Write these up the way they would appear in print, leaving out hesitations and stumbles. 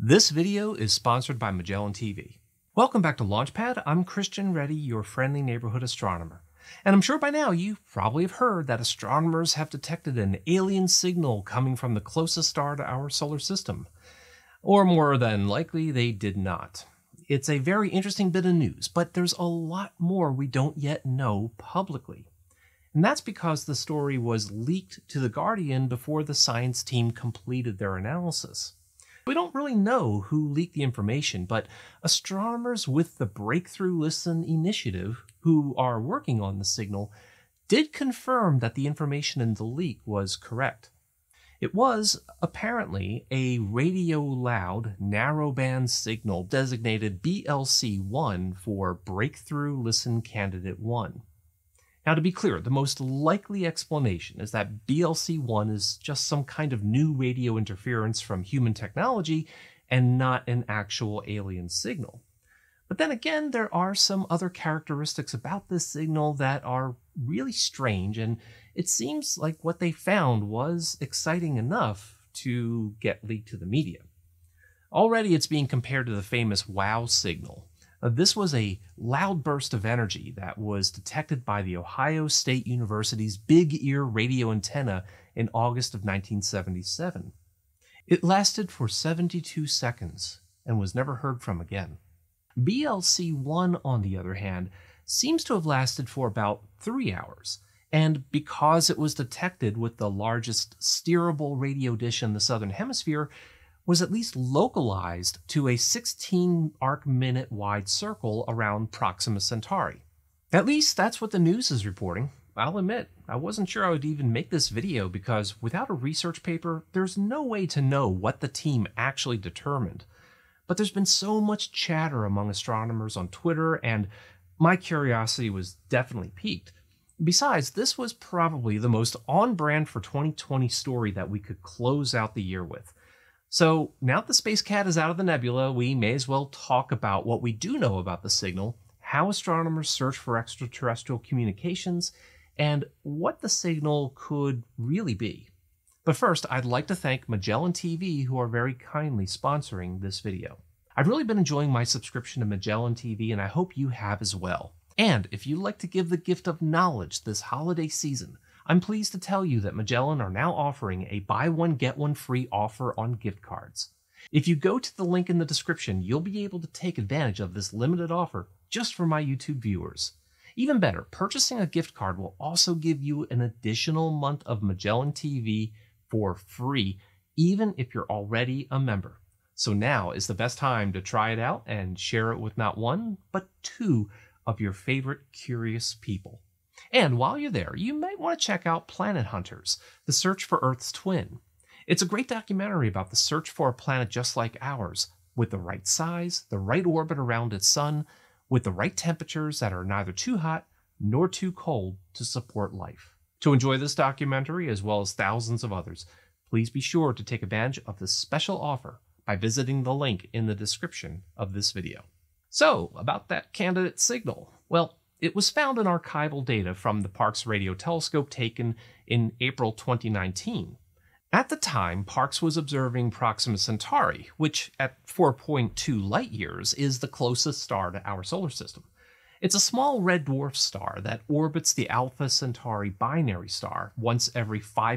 This video is sponsored by Magellan TV. Welcome back to Launchpad. I'm Christian Reddy, your friendly neighborhood astronomer. And I'm sure by now you probably have heard that astronomers have detected an alien signal coming from the closest star to our solar system. Or more than likely, they did not. It's a very interesting bit of news, but there's a lot more we don't yet know publicly. And that's because the story was leaked to The Guardian before the science team completed their analysis. We don't really know who leaked the information, but astronomers with the Breakthrough Listen initiative, who are working on the signal, did confirm that the information in the leak was correct. It was, apparently, a radio-loud, narrowband signal designated BLC-1 for Breakthrough Listen Candidate 1. Now, to be clear, the most likely explanation is that BLC-1 is just some kind of new radio interference from human technology and not an actual alien signal. But then again, there are some other characteristics about this signal that are really strange, and it seems like what they found was exciting enough to get leaked to the media. Already it's being compared to the famous WOW signal. This was a loud burst of energy that was detected by the Ohio State University's Big Ear radio antenna in August of 1977. It lasted for 72 seconds and was never heard from again. BLC-1, on the other hand, seems to have lasted for about 3 hours, and because it was detected with the largest steerable radio dish in the southern hemisphere, was at least localized to a 16 arc-minute wide circle around Proxima Centauri. At least that's what the news is reporting. I'll admit, I wasn't sure I would even make this video because without a research paper, there's no way to know what the team actually determined. But there's been so much chatter among astronomers on Twitter, and my curiosity was definitely piqued. Besides, this was probably the most on-brand for 2020 story that we could close out the year with. So now that the Space Cat is out of the nebula, we may as well talk about what we do know about the signal, how astronomers search for extraterrestrial communications, and what the signal could really be. But first, I'd like to thank Magellan TV, who are very kindly sponsoring this video. I've really been enjoying my subscription to Magellan TV, and I hope you have as well. And if you'd like to give the gift of knowledge this holiday season, I'm pleased to tell you that Magellan are now offering a buy one get one free offer on gift cards. If you go to the link in the description, you'll be able to take advantage of this limited offer just for my YouTube viewers. Even better, purchasing a gift card will also give you an additional month of Magellan TV for free, even if you're already a member. So now is the best time to try it out and share it with not one, but two of your favorite curious people. And while you're there, you might want to check out Planet Hunters, the search for Earth's twin. It's a great documentary about the search for a planet just like ours, with the right size, the right orbit around its sun, with the right temperatures that are neither too hot nor too cold to support life. To enjoy this documentary, as well as thousands of others, please be sure to take advantage of this special offer by visiting the link in the description of this video. So, about that candidate signal. Well, it was found in archival data from the Parkes Radio Telescope taken in April 2019. At the time, Parkes was observing Proxima Centauri, which at 4.2 light-years is the closest star to our solar system. It's a small red dwarf star that orbits the Alpha Centauri binary star once every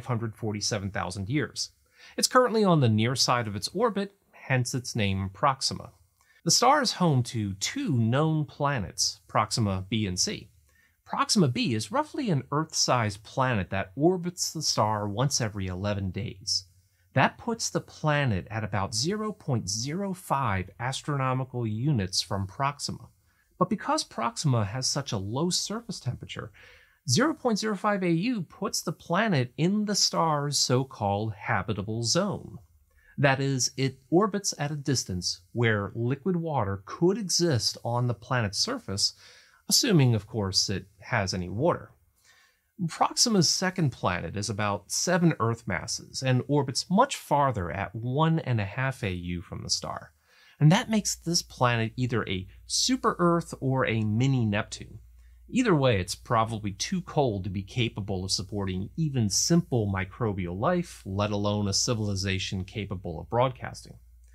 547,000 years. It's currently on the near side of its orbit, hence its name Proxima. The star is home to two known planets, Proxima b and c. Proxima b is roughly an Earth-sized planet that orbits the star once every 11 days. That puts the planet at about 0.05 astronomical units from Proxima. But because Proxima has such a low surface temperature, 0.05 AU puts the planet in the star's so-called habitable zone. That is, it orbits at a distance where liquid water could exist on the planet's surface, assuming, of course, it has any water. Proxima's second planet is about 7 Earth masses and orbits much farther at 1.5 AU from the star. And that makes this planet either a super-Earth or a mini-Neptune. Either way, it's probably too cold to be capable of supporting even simple microbial life, let alone a civilization capable of broadcasting.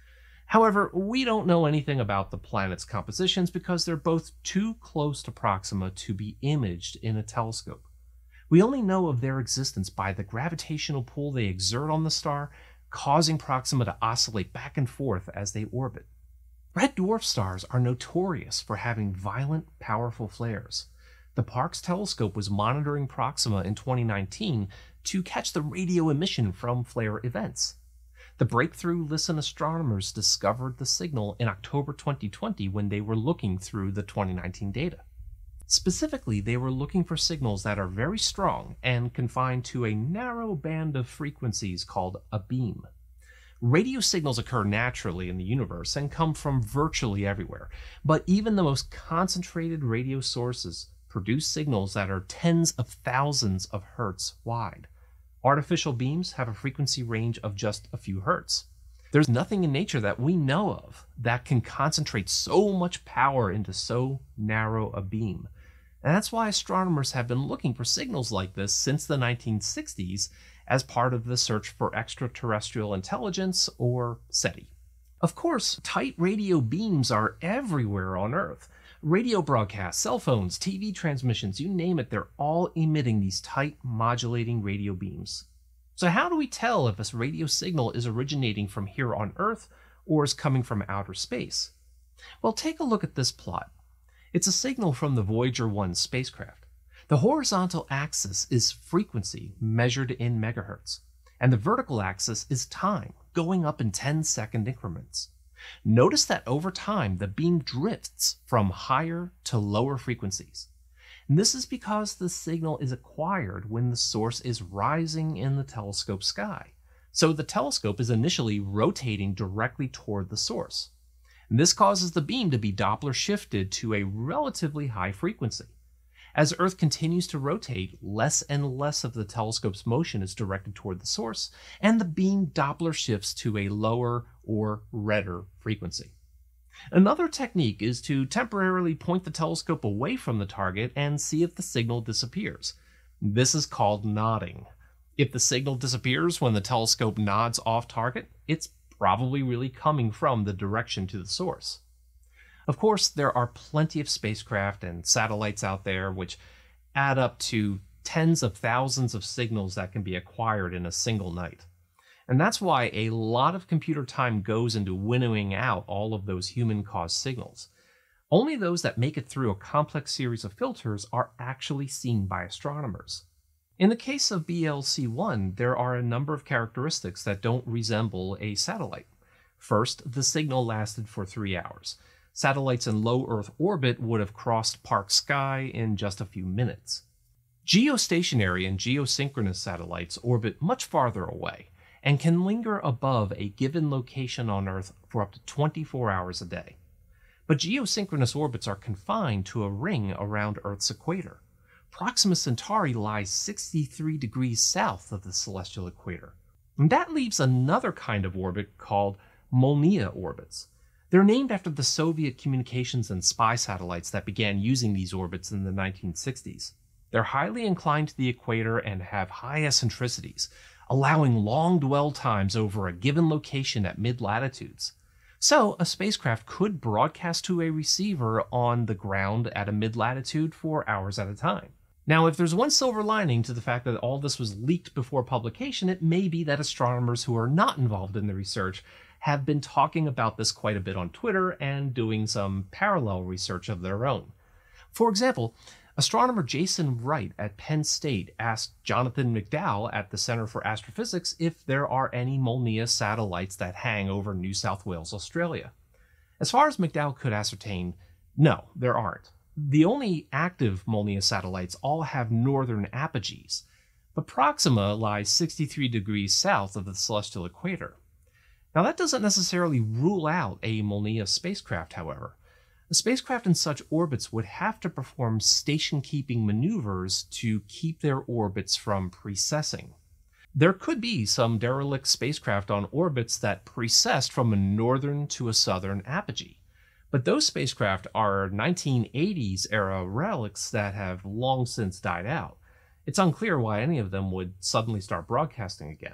However, we don't know anything about the planet's compositions because they're both too close to Proxima to be imaged in a telescope. We only know of their existence by the gravitational pull they exert on the star, causing Proxima to oscillate back and forth as they orbit. Red dwarf stars are notorious for having violent, powerful flares. The Parkes telescope was monitoring Proxima in 2019 to catch the radio emission from flare events. The breakthrough listen astronomers discovered the signal in October 2020 when they were looking through the 2019 data. Specifically, they were looking for signals that are very strong and confined to a narrow band of frequencies called a beam. Radio signals occur naturally in the universe and come from virtually everywhere, but even the most concentrated radio sources produce signals that are tens of thousands of hertz wide. Artificial beams have a frequency range of just a few hertz. There's nothing in nature that we know of that can concentrate so much power into so narrow a beam. And that's why astronomers have been looking for signals like this since the 1960s as part of the search for extraterrestrial intelligence, or SETI. Of course, tight radio beams are everywhere on Earth. Radio broadcasts, cell phones, TV transmissions, you name it, they're all emitting these tight modulating radio beams. So how do we tell if a radio signal is originating from here on Earth or is coming from outer space? Well, take a look at this plot. It's a signal from the Voyager 1 spacecraft. The horizontal axis is frequency measured in megahertz, and the vertical axis is time, going up in 10-second increments. Notice that over time, the beam drifts from higher to lower frequencies. And this is because the signal is acquired when the source is rising in the telescope sky. So the telescope is initially rotating directly toward the source. And this causes the beam to be Doppler shifted to a relatively high frequency. As Earth continues to rotate, less and less of the telescope's motion is directed toward the source, and the beam Doppler shifts to a lower or redder frequency. Another technique is to temporarily point the telescope away from the target and see if the signal disappears. This is called nodding. If the signal disappears when the telescope nods off target, it's probably really coming from the direction to the source. Of course, there are plenty of spacecraft and satellites out there which add up to tens of thousands of signals that can be acquired in a single night. And that's why a lot of computer time goes into winnowing out all of those human-caused signals. Only those that make it through a complex series of filters are actually seen by astronomers. In the case of BLC-1, there are a number of characteristics that don't resemble a satellite. First, the signal lasted for 3 hours. Satellites in low Earth orbit would have crossed Parkes sky in just a few minutes. Geostationary and geosynchronous satellites orbit much farther away and can linger above a given location on Earth for up to 24 hours a day. But geosynchronous orbits are confined to a ring around Earth's equator. Proxima Centauri lies 63 degrees south of the celestial equator. And that leaves another kind of orbit called Molniya orbits. They're named after the Soviet communications and spy satellites that began using these orbits in the 1960s. They're highly inclined to the equator and have high eccentricities, allowing long dwell times over a given location at mid-latitudes. So, a spacecraft could broadcast to a receiver on the ground at a mid-latitude for hours at a time. Now, if there's one silver lining to the fact that all this was leaked before publication, it may be that astronomers who are not involved in the research have been talking about this quite a bit on Twitter and doing some parallel research of their own. For example, astronomer Jason Wright at Penn State asked Jonathan McDowell at the Center for Astrophysics if there are any Molniya satellites that hang over New South Wales, Australia. As far as McDowell could ascertain, no, there aren't. The only active Molniya satellites all have northern apogees, but Proxima lies 63 degrees south of the celestial equator. Now, that doesn't necessarily rule out a Molniya spacecraft, however. A spacecraft in such orbits would have to perform station-keeping maneuvers to keep their orbits from precessing. There could be some derelict spacecraft on orbits that precessed from a northern to a southern apogee, but those spacecraft are 1980s era relics that have long since died out. It's unclear why any of them would suddenly start broadcasting again.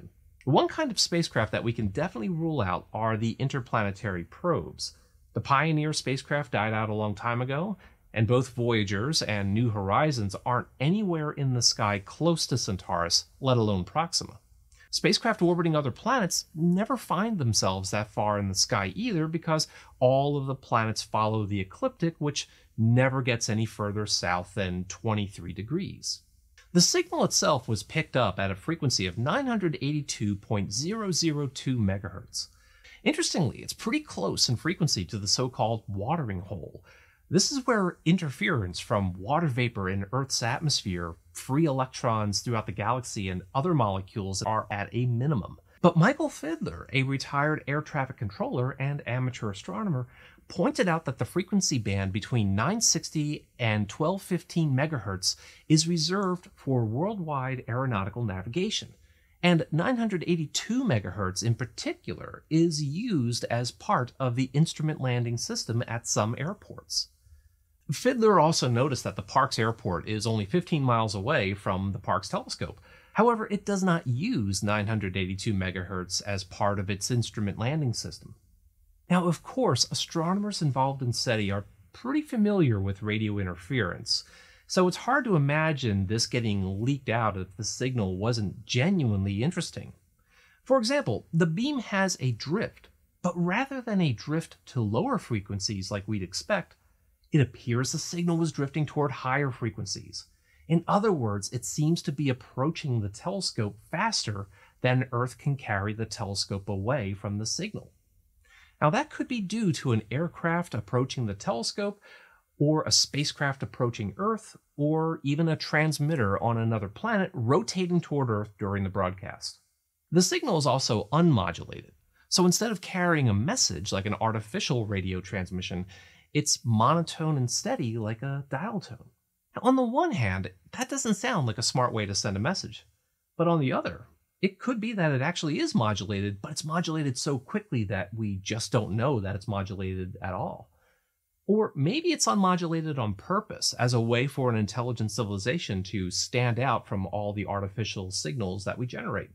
One kind of spacecraft that we can definitely rule out are the interplanetary probes. The Pioneer spacecraft died out a long time ago, and both Voyagers and New Horizons aren't anywhere in the sky close to Centaurus, let alone Proxima. Spacecraft orbiting other planets never find themselves that far in the sky either, because all of the planets follow the ecliptic, which never gets any further south than 23 degrees. The signal itself was picked up at a frequency of 982.002 MHz. Interestingly, it's pretty close in frequency to the so-called watering hole. This is where interference from water vapor in Earth's atmosphere, free electrons throughout the galaxy, and other molecules are at a minimum. But Michael Fidler, a retired air traffic controller and amateur astronomer, pointed out that the frequency band between 960 and 1215 MHz is reserved for worldwide aeronautical navigation, and 982 MHz in particular is used as part of the instrument landing system at some airports. Fidler also noticed that the Parkes Airport is only 15 miles away from the Parkes telescope. However, it does not use 982 MHz as part of its instrument landing system. Now, of course, astronomers involved in SETI are pretty familiar with radio interference, so it's hard to imagine this getting leaked out if the signal wasn't genuinely interesting. For example, the beam has a drift, but rather than a drift to lower frequencies like we'd expect, it appears the signal was drifting toward higher frequencies. In other words, it seems to be approaching the telescope faster than Earth can carry the telescope away from the signal. Now, that could be due to an aircraft approaching the telescope, or a spacecraft approaching Earth, or even a transmitter on another planet rotating toward Earth during the broadcast. The signal is also unmodulated, so instead of carrying a message like an artificial radio transmission, it's monotone and steady like a dial tone. Now, on the one hand, that doesn't sound like a smart way to send a message, but on the other, it could be that it actually is modulated, but it's modulated so quickly that we just don't know that it's modulated at all. Or maybe it's unmodulated on purpose as a way for an intelligent civilization to stand out from all the artificial signals that we generate.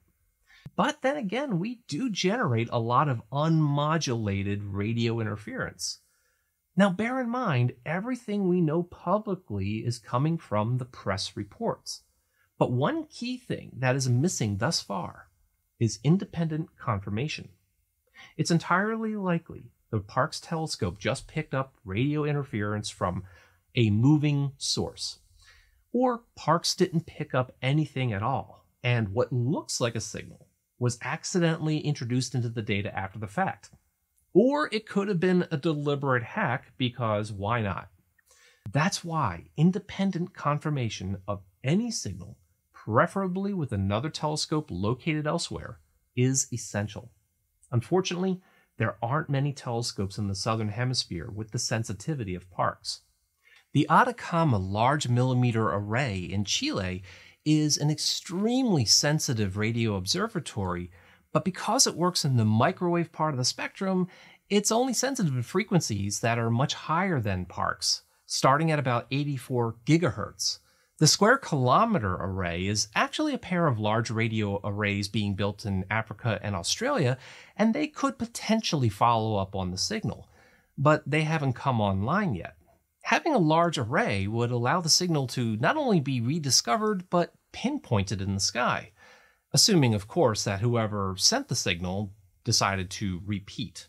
But then again, we do generate a lot of unmodulated radio interference. Now, bear in mind, everything we know publicly is coming from the press reports. But one key thing that is missing thus far is independent confirmation. It's entirely likely the Parkes telescope just picked up radio interference from a moving source. Or Parkes didn't pick up anything at all, and what looks like a signal was accidentally introduced into the data after the fact. Or it could have been a deliberate hack, because why not? That's why independent confirmation of any signal, preferably with another telescope located elsewhere, is essential. Unfortunately, there aren't many telescopes in the southern hemisphere with the sensitivity of Parkes. The Atacama Large Millimeter Array in Chile is an extremely sensitive radio observatory, but because it works in the microwave part of the spectrum, it's only sensitive to frequencies that are much higher than Parkes, starting at about 84 gigahertz. The Square Kilometer Array is actually a pair of large radio arrays being built in Africa and Australia, and they could potentially follow up on the signal, but they haven't come online yet. Having a large array would allow the signal to not only be rediscovered, but pinpointed in the sky, assuming, of course, that whoever sent the signal decided to repeat.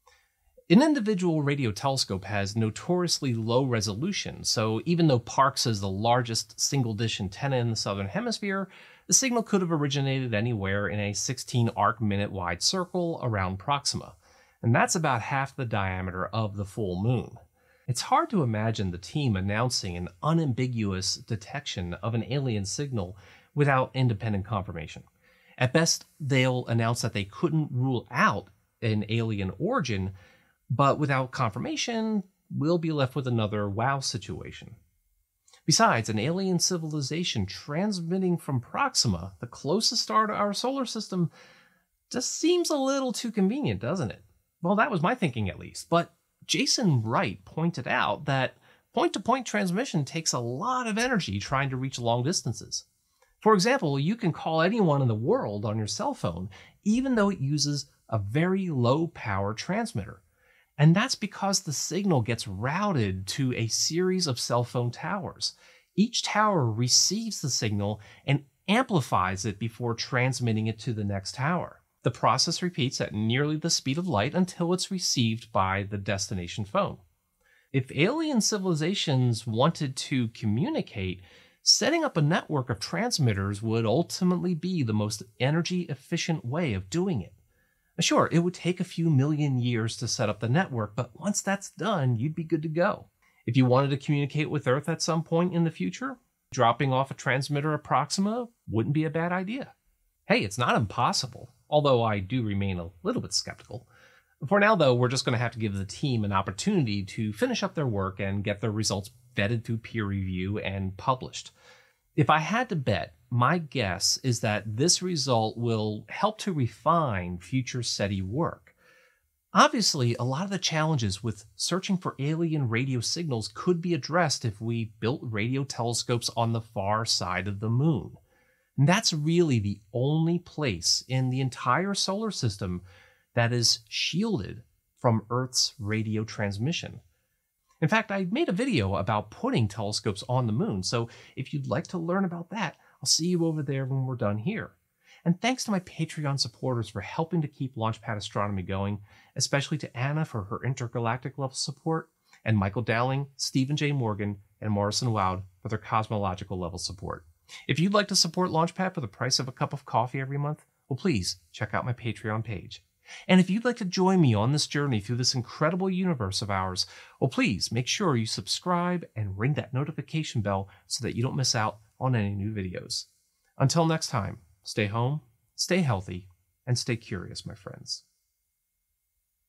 An individual radio telescope has notoriously low resolution, so even though Parkes is the largest single-dish antenna in the southern hemisphere, the signal could have originated anywhere in a 16 arc-minute wide circle around Proxima, and that's about half the diameter of the full moon. It's hard to imagine the team announcing an unambiguous detection of an alien signal without independent confirmation. At best, they'll announce that they couldn't rule out an alien origin, but without confirmation, we'll be left with another wow situation. Besides, an alien civilization transmitting from Proxima, the closest star to our solar system, just seems a little too convenient, doesn't it? Well, that was my thinking at least, but Jason Wright pointed out that point-to-point transmission takes a lot of energy trying to reach long distances. For example, you can call anyone in the world on your cell phone, even though it uses a very low power transmitter. And that's because the signal gets routed to a series of cell phone towers. Each tower receives the signal and amplifies it before transmitting it to the next tower. The process repeats at nearly the speed of light until it's received by the destination phone. If alien civilizations wanted to communicate, setting up a network of transmitters would ultimately be the most energy-efficient way of doing it. Sure, it would take a few million years to set up the network, but once that's done, you'd be good to go. If you wanted to communicate with Earth at some point in the future, dropping off a transmitter at Proxima wouldn't be a bad idea. Hey, it's not impossible, although I do remain a little bit skeptical. For now, though, we're just going to have to give the team an opportunity to finish up their work and get their results vetted through peer review and published. If I had to bet, my guess is that this result will help to refine future SETI work. Obviously, a lot of the challenges with searching for alien radio signals could be addressed if we built radio telescopes on the far side of the moon. And that's really the only place in the entire solar system that is shielded from Earth's radio transmission. In fact, I made a video about putting telescopes on the moon, so if you'd like to learn about that, I'll see you over there when we're done here. And thanks to my Patreon supporters for helping to keep Launchpad Astronomy going, especially to Anna for her intergalactic level support, and Michael Dowling, Stephen J. Morgan, and Morrison Woud for their cosmological level support. If you'd like to support Launchpad for the price of a cup of coffee every month, well, please check out my Patreon page. And if you'd like to join me on this journey through this incredible universe of ours, well, please make sure you subscribe and ring that notification bell so that you don't miss out on any new videos. Until next time, stay home, stay healthy, and stay curious, my friends.